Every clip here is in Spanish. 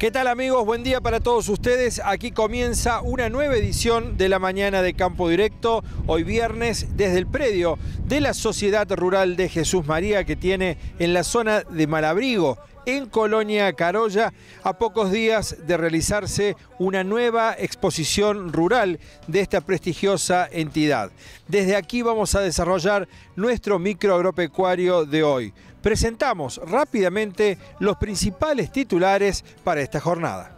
¿Qué tal, amigos? Buen día para todos ustedes. Aquí comienza una nueva edición de la mañana de Campo Directo, hoy viernes, desde el predio de la Sociedad Rural de Jesús María, que tiene en la zona de Malabrigo, en Colonia Carolla, a pocos días de realizarse una nueva exposición rural de esta prestigiosa entidad. Desde aquí vamos a desarrollar nuestro microagropecuario de hoy. Presentamos rápidamente los principales titulares para esta jornada.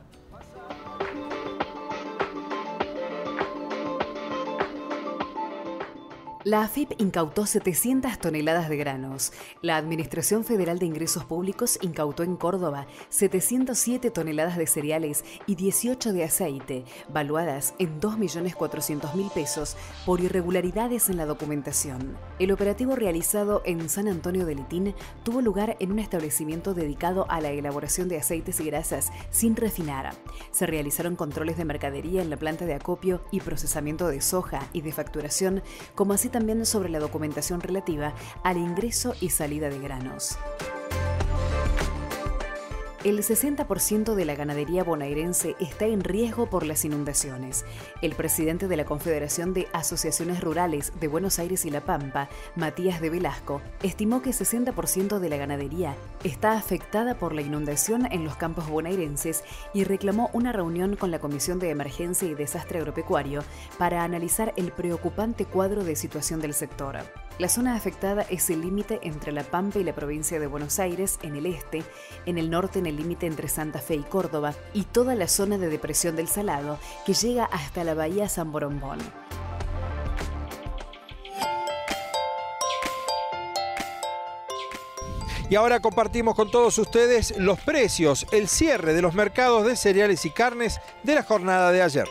La AFIP incautó 700 toneladas de granos. La Administración Federal de Ingresos Públicos incautó en Córdoba 707 toneladas de cereales y 18 de aceite, valuadas en 2.400.000 pesos por irregularidades en la documentación. El operativo realizado en San Antonio de Litín tuvo lugar en un establecimiento dedicado a la elaboración de aceites y grasas sin refinar. Se realizaron controles de mercadería en la planta de acopio y procesamiento de soja y de facturación, como así también sobre la documentación relativa al ingreso y salida de granos. El 60% de la ganadería bonaerense está en riesgo por las inundaciones. El presidente de la Confederación de Asociaciones Rurales de Buenos Aires y La Pampa, Matías de Velasco, estimó que 60% de la ganadería está afectada por la inundación en los campos bonaerenses y reclamó una reunión con la Comisión de Emergencia y Desastre Agropecuario para analizar el preocupante cuadro de situación del sector. La zona afectada es el límite entre La Pampa y la provincia de Buenos Aires en el este, en el norte en el límite entre Santa Fe y Córdoba y toda la zona de depresión del Salado que llega hasta la bahía San Borombón. Y ahora compartimos con todos ustedes los precios, el cierre de los mercados de cereales y carnes de la jornada de ayer.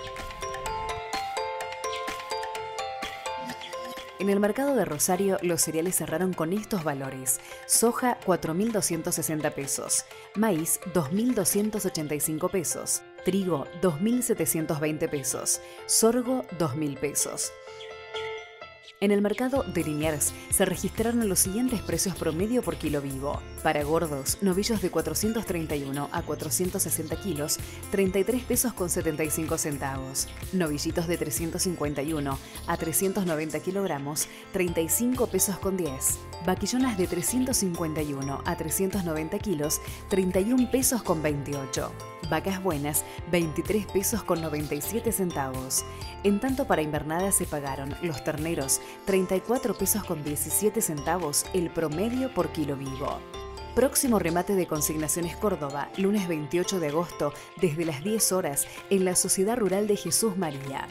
En el mercado de Rosario, los cereales cerraron con estos valores: soja 4.260 pesos, maíz 2.285 pesos, trigo 2.720 pesos, sorgo 2.000 pesos. En el mercado de Liniers se registraron los siguientes precios promedio por kilo vivo. Para gordos, novillos de 431 a 460 kilos, 33 pesos con 75 centavos. Novillitos de 351 a 390 kilogramos, 35 pesos con 10. Vaquillonas de 351 a 390 kilos, 31 pesos con 28. Vacas buenas, 23 pesos con 97 centavos. En tanto, para invernada se pagaron los terneros 34 pesos con 17 centavos el promedio por kilo vivo. Próximo remate de consignaciones Córdoba, lunes 28 de agosto, desde las 10 horas, en la Sociedad Rural de Jesús María.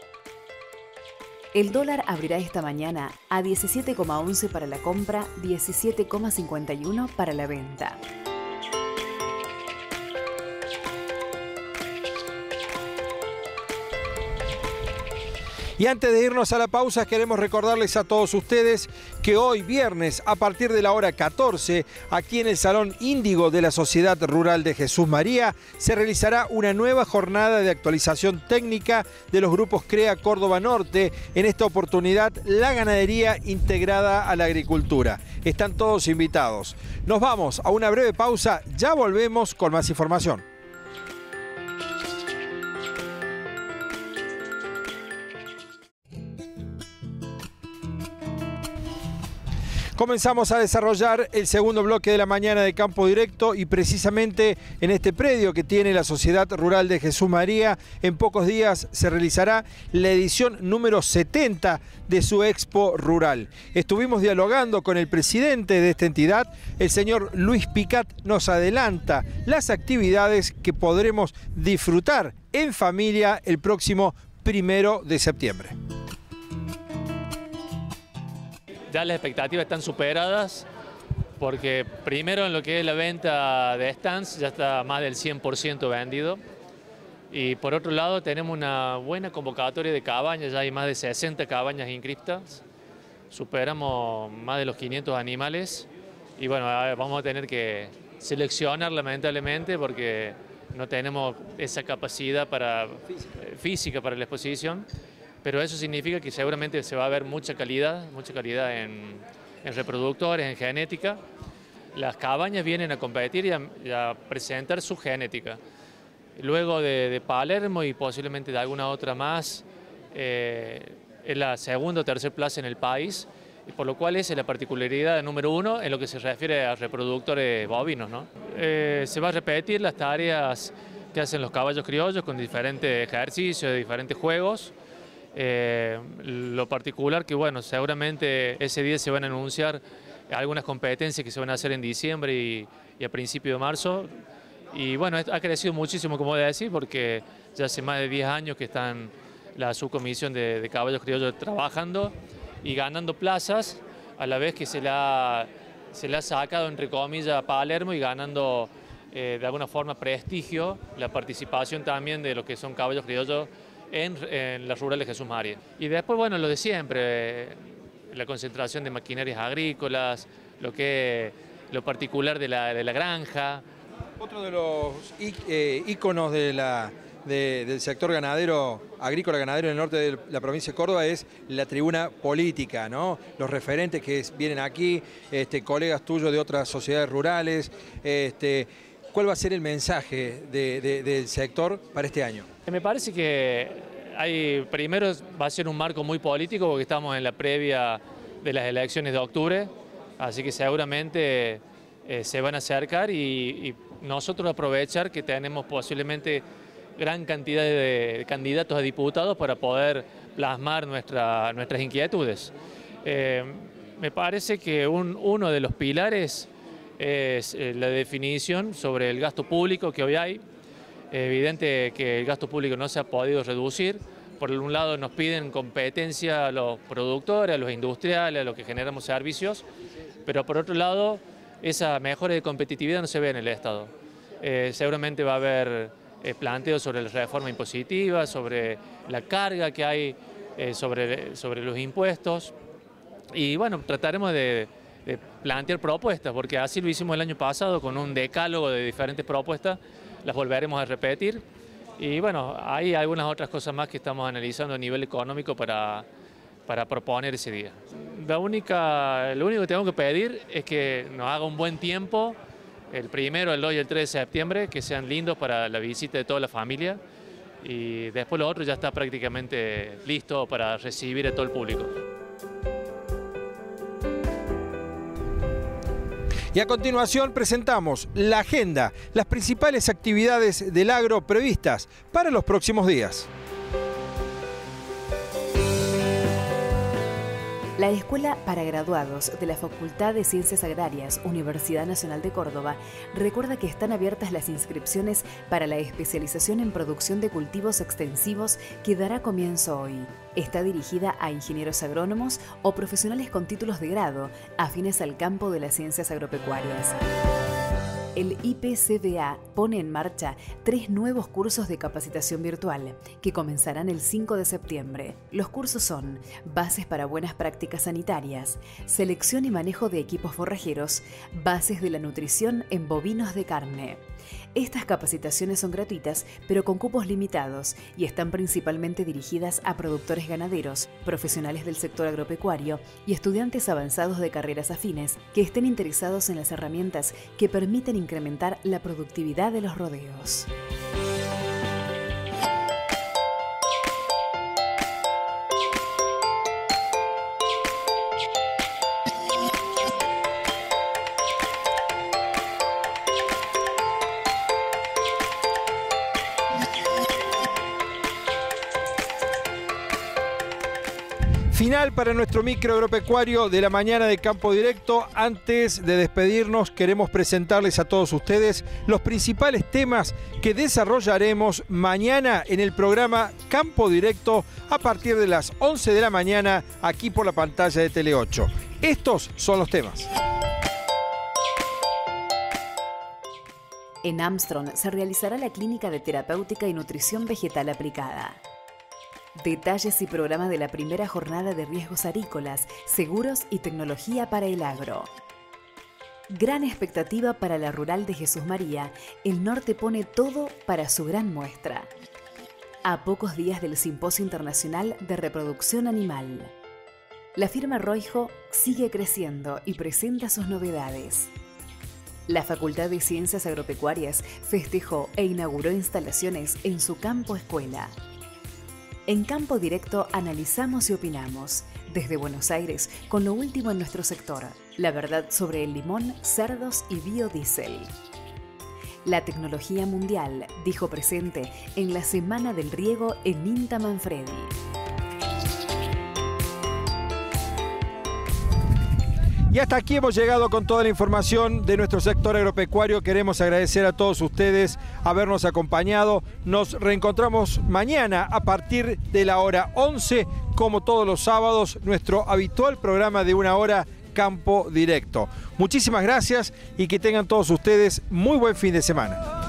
El dólar abrirá esta mañana a 17,11 para la compra, 17,51 para la venta. Y antes de irnos a la pausa, queremos recordarles a todos ustedes que hoy viernes, a partir de la hora 14, aquí en el Salón Índigo de la Sociedad Rural de Jesús María, se realizará una nueva jornada de actualización técnica de los grupos CREA Córdoba Norte, en esta oportunidad la ganadería integrada a la agricultura. Están todos invitados. Nos vamos a una breve pausa, ya volvemos con más información. Comenzamos a desarrollar el segundo bloque de la mañana de Campo Directo y precisamente en este predio que tiene la Sociedad Rural de Jesús María, en pocos días se realizará la edición número 70 de su Expo Rural. Estuvimos dialogando con el presidente de esta entidad, el señor Luis Picat nos adelanta las actividades que podremos disfrutar en familia el próximo 1 de septiembre. Ya las expectativas están superadas porque primero en lo que es la venta de stands ya está más del 100% vendido y por otro lado tenemos una buena convocatoria de cabañas, ya hay más de 60 cabañas inscritas, superamos más de los 500 animales y bueno, vamos a tener que seleccionar lamentablemente porque no tenemos esa capacidad física para la exposición. Pero eso significa que seguramente se va a ver mucha calidad en reproductores, en genética. Las cabañas vienen a competir y a presentar su genética. Luego de Palermo y posiblemente de alguna otra más, es la segunda o tercera plaza en el país, por lo cual es la particularidad número 1 en lo que se refiere a reproductores bovinos, ¿no? Se va a repetir las tareas que hacen los caballos criollos con diferentes ejercicios, diferentes juegos. Lo particular que, bueno, seguramente ese día se van a anunciar algunas competencias que se van a hacer en diciembre y a principios de marzo. Y bueno, ha crecido muchísimo, como voy a decir, porque ya hace más de 10 años que están la subcomisión de caballos criollos trabajando y ganando plazas, a la vez que se le ha sacado, entre comillas, a Palermo y ganando de alguna forma prestigio la participación también de lo que son caballos criollos en las rurales de Jesús María. Y después, bueno, lo de siempre, la concentración de maquinarias agrícolas, lo particular de la granja. Otro de los íconos del sector ganadero, agrícola ganadero en el norte de la provincia de Córdoba es la tribuna política, ¿no? Los referentes que vienen aquí, colegas tuyos de otras sociedades rurales. ¿Cuál va a ser el mensaje del sector para este año? Me parece que primero va a ser un marco muy político porque estamos en la previa de las elecciones de octubre, así que seguramente se van a acercar y nosotros aprovechar que tenemos posiblemente gran cantidad de candidatos a diputados para poder plasmar nuestras inquietudes. Me parece que uno de los pilares es la definición sobre el gasto público que hoy hay. Evidente que el gasto público no se ha podido reducir. Por un lado nos piden competencia a los productores, a los industriales, a los que generamos servicios, pero por otro lado esa mejora de competitividad no se ve en el Estado. Seguramente va a haber planteos sobre la reforma impositiva, sobre la carga que hay sobre los impuestos y bueno, trataremos de plantear propuestas, porque así lo hicimos el año pasado con un decálogo de diferentes propuestas, las volveremos a repetir y bueno, hay algunas otras cosas más que estamos analizando a nivel económico para proponer ese día. Lo único que tengo que pedir es que nos haga un buen tiempo, el 1, el 2 y el 3 de septiembre, que sean lindos para la visita de toda la familia y después lo otro ya está prácticamente listo para recibir a todo el público. Y a continuación presentamos la agenda, las principales actividades del agro previstas para los próximos días. La Escuela para Graduados de la Facultad de Ciencias Agrarias, Universidad Nacional de Córdoba, recuerda que están abiertas las inscripciones para la especialización en producción de cultivos extensivos que dará comienzo hoy. Está dirigida a ingenieros agrónomos o profesionales con títulos de grado afines al campo de las ciencias agropecuarias. El IPCBA pone en marcha 3 nuevos cursos de capacitación virtual que comenzarán el 5 de septiembre. Los cursos son Bases para buenas prácticas sanitarias, Selección y manejo de equipos forrajeros, Bases de la nutrición en bovinos de carne. Estas capacitaciones son gratuitas, pero con cupos limitados y están principalmente dirigidas a productores ganaderos, profesionales del sector agropecuario y estudiantes avanzados de carreras afines que estén interesados en las herramientas que permiten incrementar la productividad de los rodeos. Final para nuestro micro agropecuario de la mañana de Campo Directo. Antes de despedirnos, queremos presentarles a todos ustedes los principales temas que desarrollaremos mañana en el programa Campo Directo a partir de las 11 de la mañana aquí por la pantalla de Tele 8. Estos son los temas. En Armstrong se realizará la clínica de terapéutica y nutrición vegetal aplicada. Detalles y programa de la primera jornada de riesgos avícolas, seguros y tecnología para el agro. Gran expectativa para la rural de Jesús María. El norte pone todo para su gran muestra. A pocos días del Simposio Internacional de Reproducción Animal. La firma Roijo sigue creciendo y presenta sus novedades. La Facultad de Ciencias Agropecuarias festejó e inauguró instalaciones en su campo escuela. En Campo Directo analizamos y opinamos, desde Buenos Aires, con lo último en nuestro sector, la verdad sobre el limón, cerdos y biodiesel. La tecnología mundial dijo presente en la Semana del Riego en INTA Manfredi. Y hasta aquí hemos llegado con toda la información de nuestro sector agropecuario. Queremos agradecer a todos ustedes habernos acompañado. Nos reencontramos mañana a partir de la hora 11, como todos los sábados, nuestro habitual programa de 1 hora, Campo Directo. Muchísimas gracias y que tengan todos ustedes muy buen fin de semana.